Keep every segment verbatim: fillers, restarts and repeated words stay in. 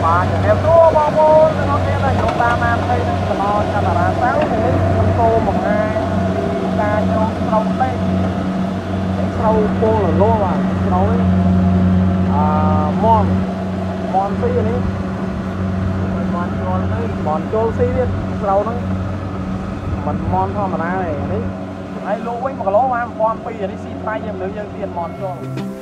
បាទជំរាបសួរបងប្អូនទាំងអស់គ្នាដែលចូលតាមតាមផ្ទៃនឹងកន្លងកាមេរ៉ាសៅនេះខ្ញុំសូមបង្ហាញពីការជ្រោកស្រូវពេកស្រូវពលរលោបាទស្រូវនេះអឺមន់មន់ស៊ីនេះមន់ចូលទៅមន់ចូលស៊ីទៀតស្រូវហ្នឹងមិនមន់ធម្មតាទេនេះហើយលោកវិញមួយគីឡូបាន một nghìn hai trăm នេះស៊ីថ្លៃយើងលើយើងទៀតមន់ចូល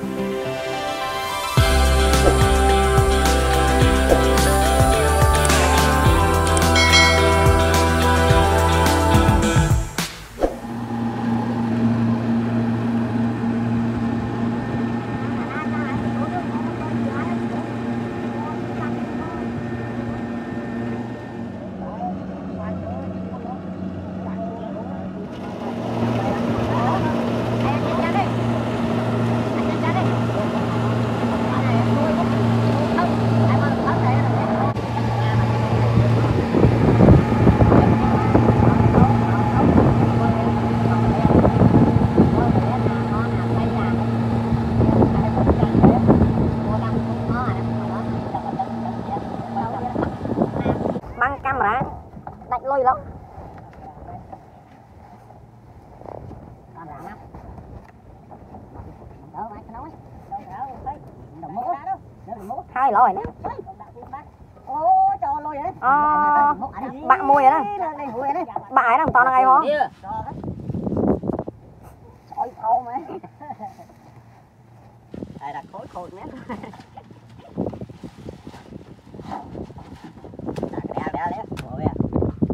lôi lắm hai lỗi nữa ờ bạn môi rồi đó bạn nó to này không sỏi khô mà đây là khối khối nhé đeo đeo đeo rồi à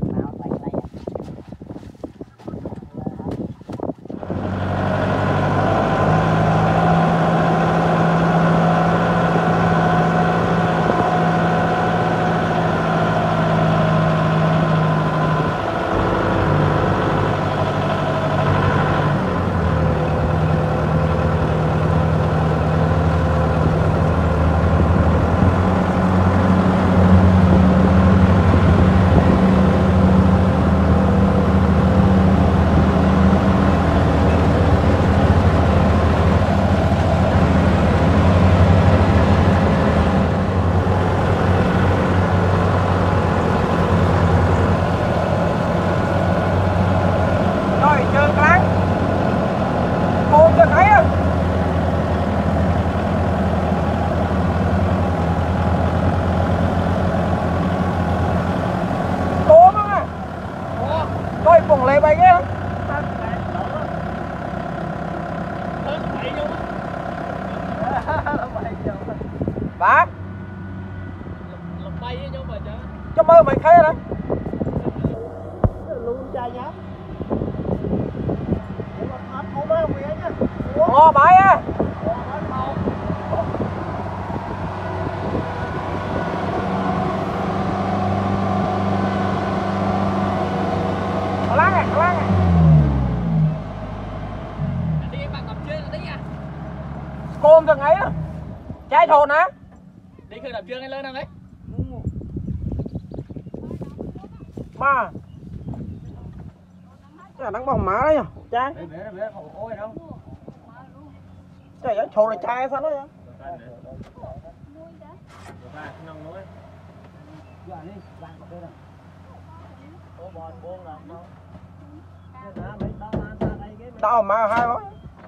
cùng lấy bay kia bác cho mơ mày khé đó luôn trai nhá ngò bãi á côn từng ấy đó trái thồn á đi khơi đập chương lên đấy ba cái đang bỏng má đấy nhở trái trái ấy thồn là trái sao đấy tao mà hai bó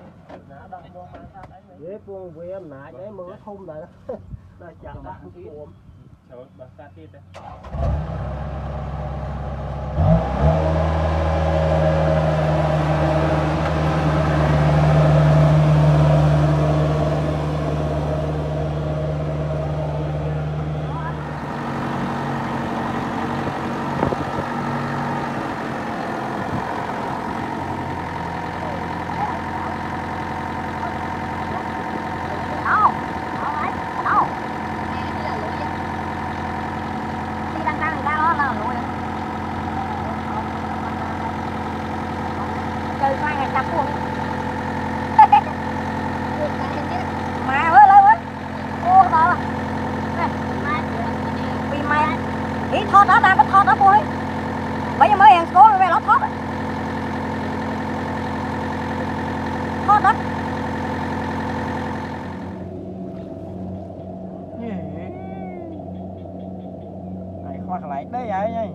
dễ buông về em nãy cái mưa thum lại đó đây chẳng đã cái ôm trời bật ra tiết đấy mà ơi lên ơi ô tao vì mày ý thọt đó đang có thọt đó bôi bây giờ mới hàng cố về nó thọt thọt đó qua lại đấy vậy nhỉ.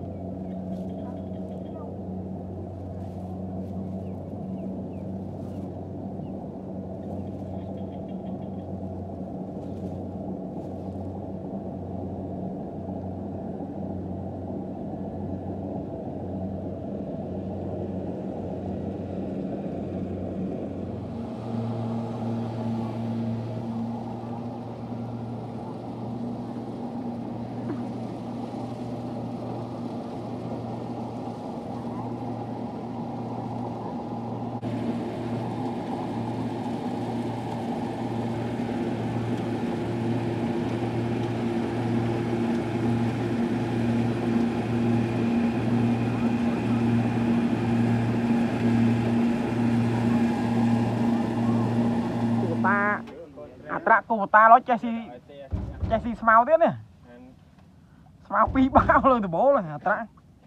Ta à tra cô ta nói che si che si smao tiếp nè smao pi bao luôn từ bố là à tra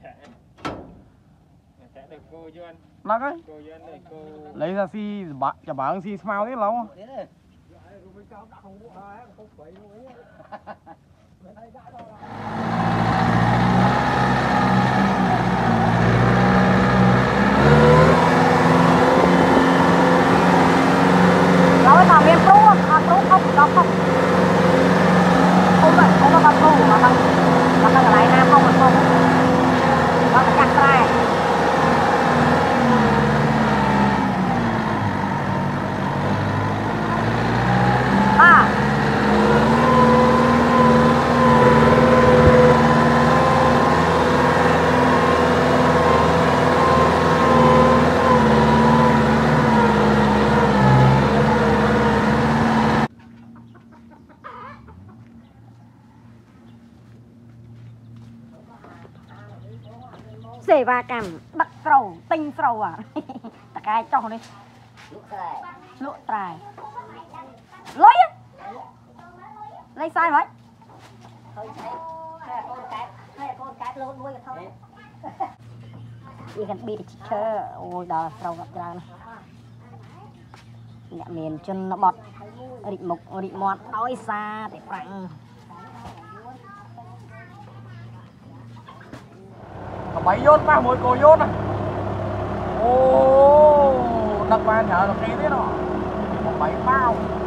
nó cái lấy ra si bạn chả bảo si smao tiếp lâu nói mà miền Trung à Trung không đó không không phải không có con Trung mà bằng mà bằng lại Nam không mà không đó là chặt ra à xề va cằm đặc sầu tinh sầu à tất cái cho đi lụa trài lấy lấy sai vậy đi gần bị chơi ôi đờ sầu gặp ra này nhà miền chân nó bọt định mục định mọt đói xa để phẳng bảy vôn ba mỗi cổ vôn à ô đặc ban nhờ là cái thế đó bảy bao